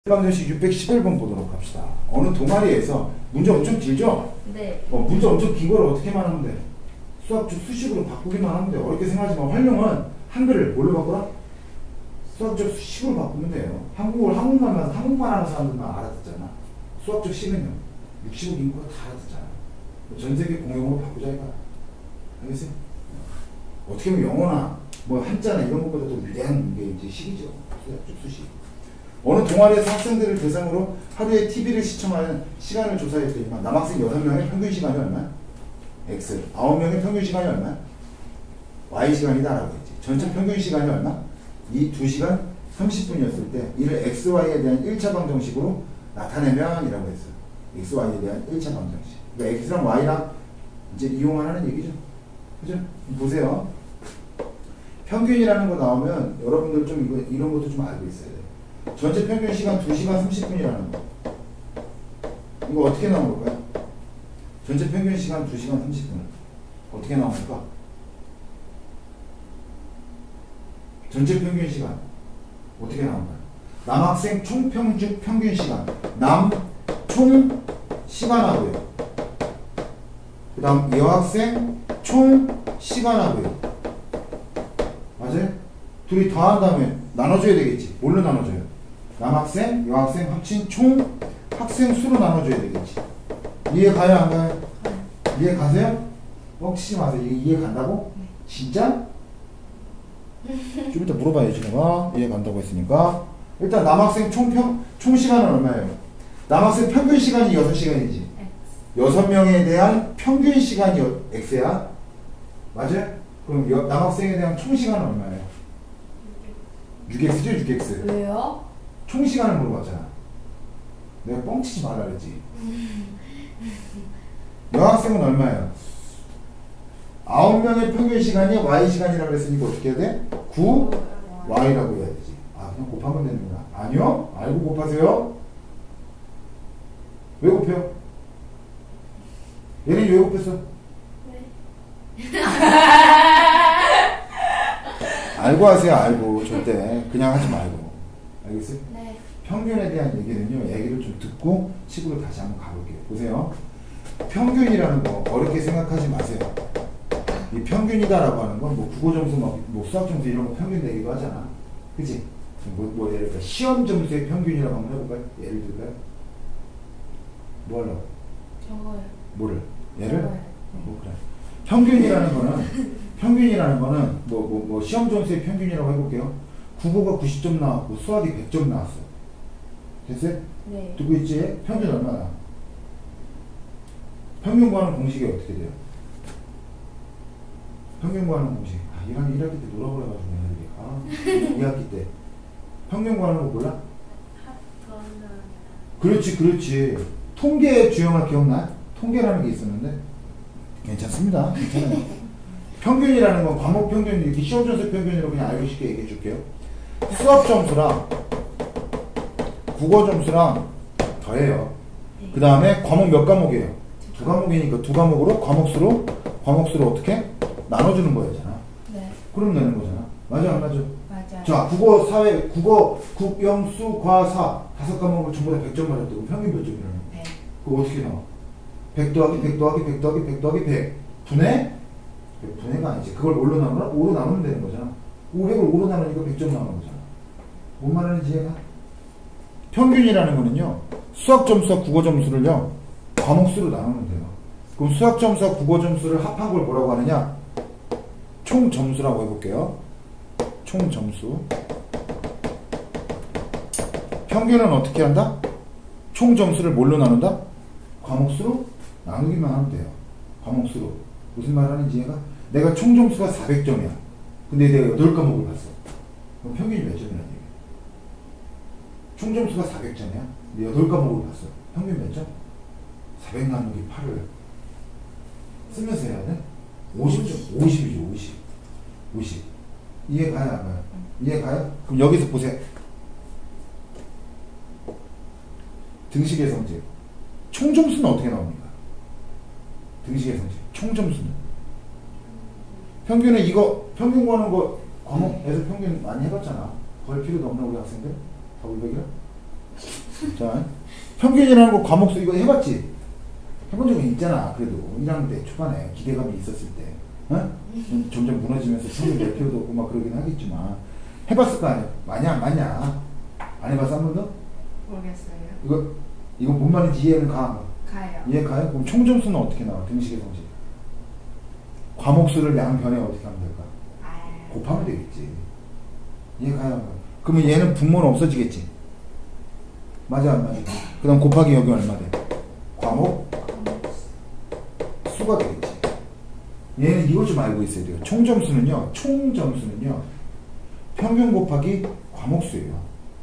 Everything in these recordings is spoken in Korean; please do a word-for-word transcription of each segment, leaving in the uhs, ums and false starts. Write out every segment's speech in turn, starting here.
방정식 육백십일 번 보도록 합시다. 어느 동아리에서 문제 엄청 길죠? 네. 어, 문제 엄청 긴 거를 어떻게만 하면 돼? 수학적 수식으로 바꾸기만 하면 돼. 어렵게 생각하지 마. 활용은 한글을 뭘로 바꾸라? 수학적 수식으로 바꾸면 돼요. 한국어를 한국만 하면서 한국만 하는 사람들만 알아듣잖아. 수학적 식은요. 육십억 인구가 다 알아듣잖아. 전 세계 공용어로 바꾸자 이거야. 알겠어요? 어떻게 보면 영어나 뭐 한자나 이런 것보다도 위대한 게 이제 식이죠. 수학적 수식. 어느 동아리에서 학생들을 대상으로 하루에 티비를 시청하는 시간을 조사했더니만 남학생 여섯 명의 평균 시간이 얼마야? X. 아홉 명의 평균 시간이 얼마야? Y 시간이다 라고 했지. 전체 평균 시간이 얼마? 이 두 시간 삼십 분이었을 때 이를 엑스 와이에 대한 일 차 방정식으로 나타내면 이라고 했어. 엑스 와이에 대한 일 차 방정식. 그러니까 X랑 Y랑 이제 이용하라는 얘기죠. 그죠? 보세요. 평균이라는 거 나오면 여러분들 좀 이거, 이런 것도 좀 알고 있어야 돼요. 전체 평균 시간 두 시간 삼십 분이라는 거. 이거 어떻게 나온 걸까요? 전체 평균 시간 두 시간 삼십 분. 어떻게 나옵니까? 전체 평균 시간. 어떻게 나올까요? 남학생 총평균 평균 시간. 남 총 시간하고요. 그 다음 여학생 총 시간하고요. 맞아요? 둘이 더한 다음에 나눠줘야 되겠지. 뭘로 나눠줘요? 남학생, 여학생 합친 총 학생 수로 나눠줘야 되겠지. 이해 가요, 안 가요? 네. 이해 가세요? 뻥치지 마세요. 이해, 이해 간다고? 네. 진짜? 좀 이따 물어봐야지, 내가. 이해 간다고 했으니까. 일단 남학생 총 평, 총 시간은 얼마예요? 남학생 평균 시간이 여섯 시간이지. 여섯 명에 대한 평균 시간이 X야. 맞아요? 그럼 여, 남학생에 대한 총 시간은 얼마예요? 육 엑스죠, 육 엑스. 왜요? 총 시간을 물어봤잖아. 내가 뻥치지 말라 그랬지. 여학생은 얼마예요? 아홉 명의 평균 시간이 Y 시간이라고 그랬으니까 어떻게 해야 돼? 구 와이라고 해야 되지. 아, 그냥 곱하면 되는구나. 아니요? 알고 곱하세요? 왜 곱해요? 얘는 왜 곱했어? 네. 알고 하세요, 알고. 절대. 그냥 하지 말고. 알겠어요? 네. 평균에 대한 얘기는요, 얘기를 좀 듣고 식으로 다시 한번 가볼게요. 보세요. 평균이라는 거 어렵게 생각하지 마세요. 이 평균이다라고 하는 건 뭐 국어 점수, 뭐 수학 점수 이런 거 평균 내기도 하잖아. 그치? 뭐, 뭐 예를 들어 시험 점수의 평균이라고 한번 해볼까요? 예를 들까요? 뭐 하려고? 저거요. 뭐를? 얘를? 저거요. 뭐 그래. 평균이라는 거는 평균이라는 거는 뭐, 뭐, 뭐 시험 점수의 평균이라고 해볼게요. 국어가 구십 점 나왔고 수학이 백 점 나왔어. 됐어요? 네. 듣고 있지? 평균 얼마나? 평균 구하는 공식이 어떻게 돼요? 평균 구하는 공식. 아, 일 학기, 일 학기 때 놀아버려가지고 얘네들이. 아, 이 학기 때. 평균 구하는 거 몰라? 그렇지, 그렇지. 통계 주형아 기억나? 통계라는 게 있었는데? 괜찮습니다. 괜찮아요. 평균이라는 건 과목 평균, 이렇게 시험 점수 평균이라고 그냥 알고 쉽게 얘기해 줄게요. 수학 점수랑 국어 점수랑 더해요. 그 다음에 과목 몇 과목이에요? 두 과목이니까 두 과목으로 과목수로 과목수로 어떻게? 나눠주는 거잖아. 네. 그럼 되는 거잖아. 맞아, 안 맞아? 맞아요. 자, 국어, 사회, 국어, 국, 영, 수, 과, 사 다섯 과목을 전부 다 백 점 맞았다고 평균 몇 점이라는 거? 네. 그거 어떻게 나와? 백 더하기 백 더하기 백 더하기 백 더하기 백 분의? 분해가 아니지. 그걸 뭘로 나누나? 오로 나누면 되는 거잖아. 오백을 오로 나누니까 백 점 나오는 거잖아. 뭔 말하는지 이해가? 평균이라는 거는요, 수학 점수와 국어 점수를요, 과목수로 나누면 돼요. 그럼 수학 점수와 국어 점수를 합한 걸 뭐라고 하느냐? 총 점수라고 해볼게요. 총 점수. 평균은 어떻게 한다? 총 점수를 뭘로 나눈다? 과목수로 나누기만 하면 돼요. 과목수로. 무슨 말 하는지 이해가? 내가 총 점수가 사백 점이야. 근데 내가 여덟 과목을 봤어. 그럼 평균이 몇 점이라는 얘기야? 총 점수가 사백 점이야. 근데 여덟 과목을 봤어. 평균 몇 점? 사백 나누기 팔을 쓰면서 해야 돼? 오십 점. 오십이죠, 오십. 오십. 이해 가요, 안 가요? 이해 가요? 그럼 여기서 보세요. 등식의 성질. 총 점수는 어떻게 나옵니까? 등식의 성질. 총 점수는. 평균은 이거, 평균 구하는 거 과목에서 평균 많이 해봤잖아. 걸 필요도 없나, 우리 학생들? 더블백이라? 자, 평균이라는 거 과목수 이거 해봤지? 해본 적은 있잖아. 그래도 일 학년 때 초반에 기대감이 있었을 때 어? 점점 무너지면서 평균 낼 필요도 없고 막 그러긴 하겠지만 해봤을 거 아니야? 맞냐? 맞냐? 안 해봤어 한 번도? 모르겠어요. 이거 이거 뭔 말인지 이해는 가? 가요. 이해 가요? 그럼 총점수는 어떻게 나와? 등식의 성질. 과목수를 양변에 어떻게 하면 될까? 아. 곱하면 되겠지. 이해 가요? 그러면 얘는 분모는 없어지겠지. 맞아 안 맞아? 그 다음 곱하기 여기 얼마 돼? 과목 수가 되겠지. 얘는 이거 좀 알고 있어야 돼요. 총점수는요. 총점수는요. 평균 곱하기 과목수예요.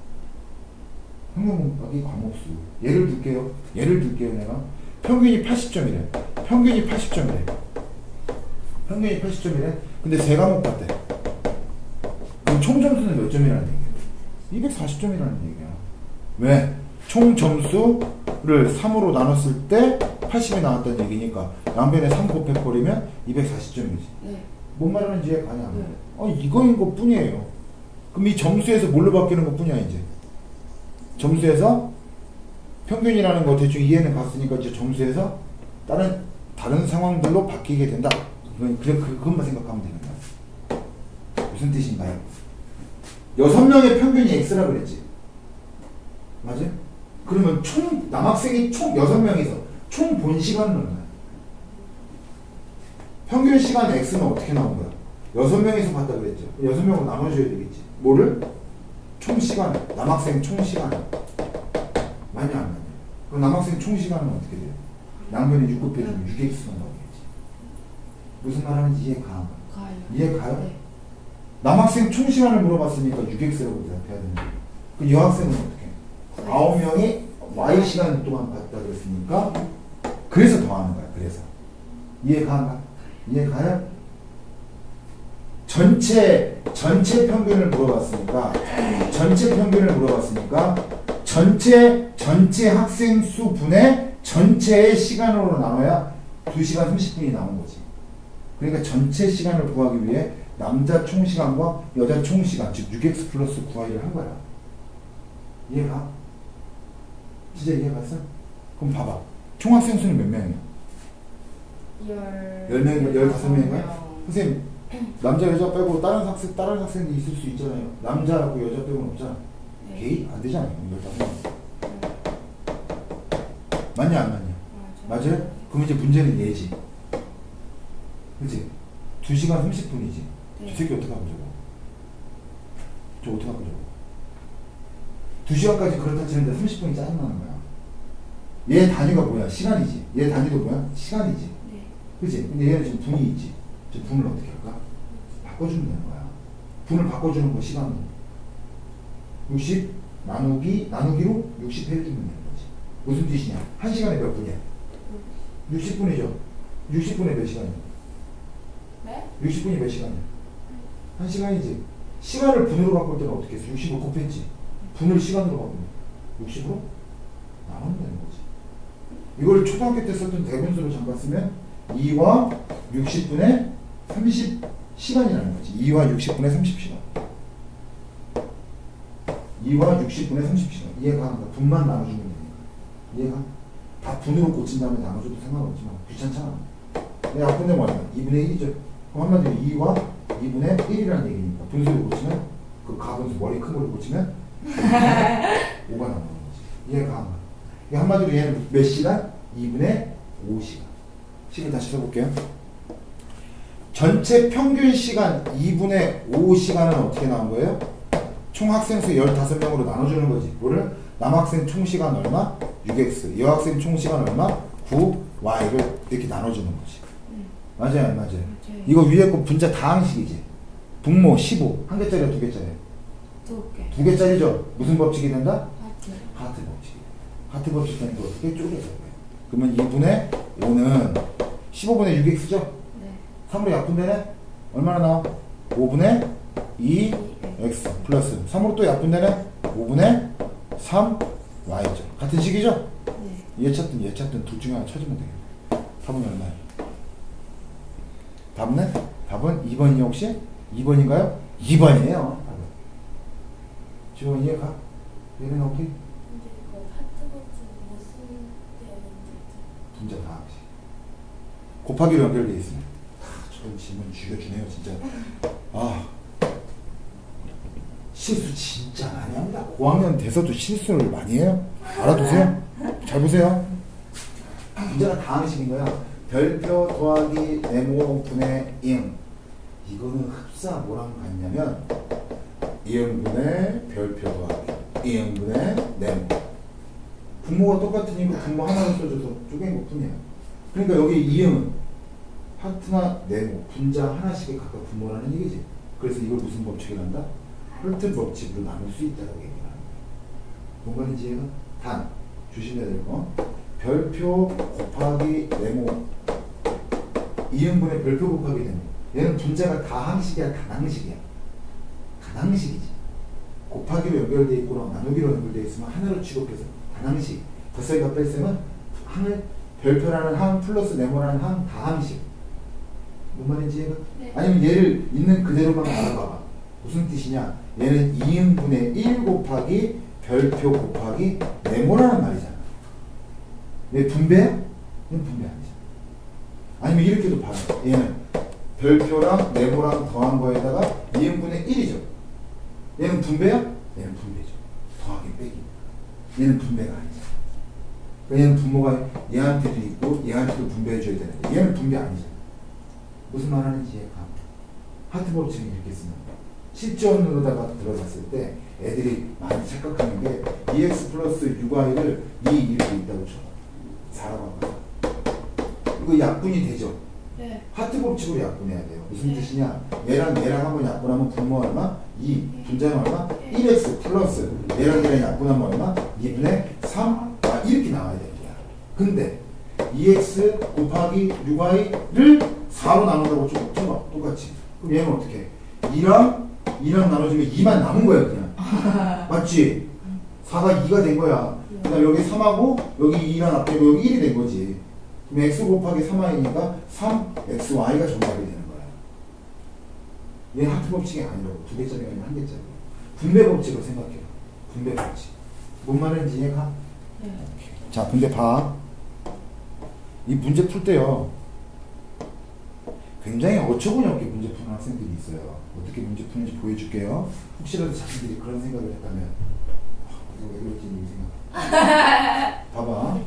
평균 곱하기 과목수. 예를 들게요. 예를 들게요. 내가 평균이 팔십 점이래. 평균이 팔십 점이래. 평균이 팔십 점이래. 근데 세 과목 봤대. 그럼 총점수는 몇 점이라는 얘기야? 이백사십 점이라는 얘기야. 왜? 총점수를 삼으로 나눴을 때 팔십이 나왔다는 얘기니까 양변에 삼 곱해버리면 이백사십 점이지. 네. 뭔 말하는지 이해가 가냐? 네. 어, 이거인 것 뿐이에요. 그럼 이 점수에서 뭘로 바뀌는 것 뿐이야, 이제. 점수에서 평균이라는 거 대충 이해는 갔으니까 이제 점수에서 다른, 다른 상황들로 바뀌게 된다. 그건, 그래, 그, 그것만 생각하면 되는 거야. 무슨 뜻인가요? 여섯 명의 평균이 X라 그랬지. 맞아? 그러면 총, 남학생이 총 여섯 명이서 총 본 시간은 얼마야? 평균 시간 X는 어떻게 나온 거야? 여섯 명이서 봤다 그랬죠. 여섯 명으로 나눠줘야 되겠지. 뭐를? 총 시간, 남학생 총 시간. 맞냐, 안 맞냐? 그럼 남학생 총 시간은 어떻게 돼요? 양변에 육 곱해주면 육 엑스가 나오겠지. 무슨 말 하는지 이해 가? 가요. 이해 가요? 네. 남학생 총 시간을 물어봤으니까 육 엑스라고 대답해야 되는데. 그 여학생은 어떻게? 아홉 명이 Y 시간 동안 봤다 그랬으니까 그래서 더하는 거야. 그래서 이해가? 이해가요? 전체 전체 평균을 물어봤으니까 전체 평균을 물어봤으니까 전체 전체 학생 수 분의 전체의 시간으로 나눠야 두 시간 삼십 분이 나온 거지. 그러니까 전체 시간을 구하기 위해 남자 총 시간과 여자 총 시간 즉 육 엑스 플러스 구 와이를 한 거야. 이해가? 진짜 이해 갔어? 그럼 봐봐. 총 학생 수는 몇 명이야? 열. 열 명인가? 열다섯 명인가? 명. 선생님, 남자 여자 빼고 다른 학생 다른 학생도 있을 수 있잖아요. 남자하고 여자 빼고는 없잖아. 네. 게이 안 되잖아요. 열다섯 명. 맞냐 안 맞냐? 맞아. 맞아요? 그럼 이제 문제는 얘지. 그치? 두 시간 삼십 분이지. 네. 저 새끼 어떻게 하고 저거? 저 어떻게 하고 저거? 두 시간까지 그렇다 치는데 삼십 분이 짜증나는 거야. 얘 단위가 뭐야? 시간이지. 얘 단위도 뭐야? 시간이지. 네. 그치? 근데 얘는 지금 분이 있지. 저 분을 어떻게 할까? 바꿔주면 되는 거야. 분을 바꿔주는 거 시간으로. 육십 나누기, 나누기로 육십 해주면 되는 거지. 무슨 뜻이냐? 한 시간에 몇 분이야? 육십 분이죠. 육십 분에 몇 시간이야? 네? 육십 분이 몇 시간이야? 한 시간이지. 시간을 분으로 바꿀 때는 어떻게 했어? 육십을 곱했지. 분을 시간으로 바꾸면 육십으로 나누면 되는 거지. 이걸 초등학교 때 썼던 대분수로 잠갔으면 이와 육십 분의 삼십 시간이라는 거지. 이와 육십 분의 삼십 시간. 이와 육십 분의 삼십 시간. 이해가 안 가? 분만 나눠주면 되니까. 이해가? 다 분으로 고친 다음에 나눠줘도 상관없지만 귀찮잖아. 내가 아픈데 뭐냐? 이분의 일이죠. 그럼 한마디로 이와 이분의 일이라는 얘기니까 분수를 고치면 그 가분수 머리 큰 걸로 고치면 오가 나오는 거지. 이해가 안 가? 이게 한마디로 얘는 몇 시간? 이분의 오 시간. 식을 다시 써볼게요. 전체 평균 시간 이분의 오 시간은 어떻게 나온 거예요? 총 학생 수 열다섯 명으로 나눠주는 거지. 뭐를? 남학생 총 시간 얼마? 육 엑스. 여학생 총 시간 얼마? 구 와이를 이렇게 나눠주는 거지. 음. 맞아요, 안 맞아요? 맞아요. 이거 위에 거 분자 다항식이지. 분모 십오. 한 개짜리야, 두 개짜리야? 두 개. 두 개짜리죠? 무슨 법칙이 된다? 하트. 하트 법칙. 하트 법칙 되니까 어떻게 쪼개서 거예요. 그러면 이분의 오는 십오분의 육 엑스죠? 네. 삼으로 약분되네? 얼마나 나와? 오분의 이 엑스 플러스 삼으로 또 약분되네? 오분의 삼 와이죠. 같은 식이죠? 네. 얘 찾든 얘 찾든 둘 중에 하나 찾으면 되겠네. 답은 얼마예요? 답은? 답은 이 번이요 혹시? 이 번인가요? 이 번이에요. 답은. 지금 이해가? 얘는 어떻게? 이제 이거 곱하기로 연결되어 있으면. 저런 질문 죽여주네요, 진짜. 아. 실수 진짜 많이 합니다. 고학년 돼서도 실수를 많이 해요. 알아두세요. 잘 보세요. 문제가 다항식인 거야. 별표 더하기 네모 분의 이응. 이거는 흡사 뭐랑 같냐면 이응분의 별표 더하기 이응분의 네모. 분모가 똑같으니까 분모 하나를 써줘서 쪼갠 것 뿐이야. 그러니까 여기 이응은 하트나 네모, 분자 하나씩의 각각 분모라는 얘기지. 그래서 이걸 무슨 법칙을 한다? 헐트 법칙으로 나눌 수 있다고 얘기를 하는 거야. 뭔 말인지 얘가? 단, 조심해야 될 거. 별표 곱하기 네모. 이응분의 별표 곱하기 네모. 얘는 분자가 다항식이야, 단항식이야? 단항식이지. 곱하기로 연결되어 있거나 나누기로 연결되어 있으면 하나로 취급해서 단항식. 덧셈과 뺄셈은 항을 별표라는 항 플러스 네모라는 항 다항식. 뭔 말인지 얘가? 네. 아니면 얘를 있는 그대로만 알아봐봐. 무슨 뜻이냐? 얘는 이응분의 일 곱하기 별표 곱하기 네모라는 말이잖아. 얘 분배야? 얘는 분배 아니잖아. 아니면 이렇게도 봐요. 얘는 별표랑 네모랑 더한 거에다가 이응분의 일이죠. 얘는 분배야? 얘는 분배죠. 더하기 빼기. 얘는 분배가 아니잖아. 얘는 분모가 얘한테도 있고 얘한테도 분배해줘야 되는데 얘는 분배 아니잖아. 무슨 말 하는지 이해가? 하트 법칙은 이렇게 쓰는 거야. 실전으로다가 들어갔을 때 애들이 많이 착각하는 게 이엑스 플러스 육와이를 이 이렇게 있다고 쳐. 사라고 하고. 이거 약분이 되죠? 네. 하트 법칙으로 약분해야 돼요. 무슨 네. 뜻이냐? 얘랑 얘랑 한번 약분하면 분모 얼마? 이. 네. 분자는 얼마? 네. 일 엑스 플러스 얘랑 얘랑 약분하면 얼마? 이분의 삼. 아, 이렇게 나와야 되는 거야. 근데 이엑스 곱하기 육와이를 사로 나눈다고 쳐. 쳐봐. 똑같이. 그럼 얘는 어떻게 해? 이랑 이랑 나눠주면 이만 남은 거야 그냥. 맞지? 사가 이가 된 거야. 그 다음 여기 삼하고 여기 이랑 앞에 여기 일이 된 거지. 그럼 x 곱하기 삼 와이니까 삼 엑스 와이가 정답이 되는 거야. 얘 하트 법칙이 아니라고. 두 개짜리가 아니라 한 개짜리. 분배 법칙으로 생각해요. 분배 법칙. 뭔 말인지 이해가? 네. 자, 근데 봐. 이 문제 풀 때요. 굉장히 어처구니 없게 문제 푸는 학생들이 있어요. 어떻게 문제 푸는지 보여줄게요. 혹시라도 자신들이 그런 생각을 했다면 아, 이거 왜 그랬지? 이 생각. 봐봐.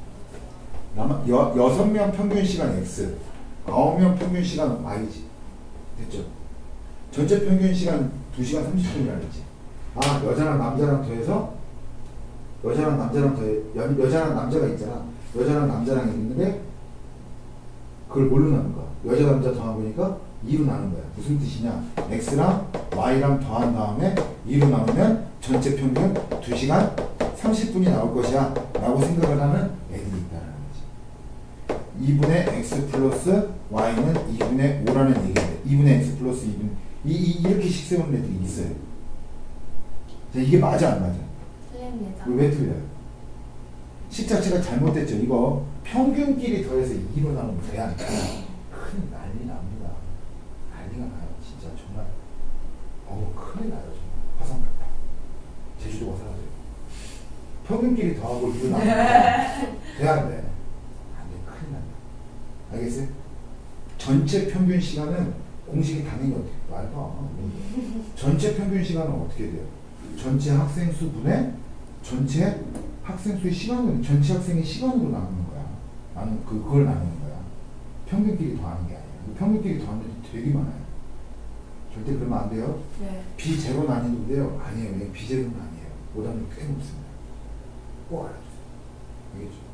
여, 여섯 명 평균 시간 X, 아홉 명 평균 시간 Y지. 됐죠? 전체 평균 시간 두 시간 삼십 분이라 했지. 아, 여자랑 남자랑 더해서 여자랑 남자랑 더해 여, 여자랑 남자가 있잖아. 여자랑 남자랑 있는데 그걸 뭘로 나눈 거야? 여자 남자 더한 거니까 이로 나눈 거야. 무슨 뜻이냐? X랑 Y랑 더한 다음에 이로 나누면 전체 평균 두 시간 삼십 분이 나올 것이야 라고 생각을 하는 애들이 있다는 거지. 이분의 X 플러스 Y는 이분의 오라는 얘기인데 이분의 X 플러스 이분 이, 이, 이렇게 식 세우는 애들이 있어요. 자, 이게 맞아 안 맞아? 틀립니다. 왜 틀려요? 식 자체가 잘못됐죠. 이거 평균끼리 더해서 이로 나누면 돼 안 돼? 큰일 난리 납니다. 난리가 나요. 진짜 정말 어우 큰일 나요. 정말 화성 제주도가 사라져요. 평균끼리 더하고 이로 나누면 돼 안 돼? 안 돼. 큰일 난다. 알겠어요? 전체 평균 시간은 공식이 당연히 어떻게 말봐. 전체 평균 시간은 어떻게 돼요? 전체 학생 수 분의 전체 학생 수의 시간으로, 전체 학생의 시간으로 나누는 거야. 나는 그, 그걸 나누는 거야. 평균끼리 더하는 게 아니야. 평균끼리 더하는 게 되게 많아요. 절대 그러면 안 돼요. 네. 비제로 난이도인데요. 아니에요. 비제로는 아니에요. 오답률 꽤 높습니다. 꼭 알아주세요. 알겠죠?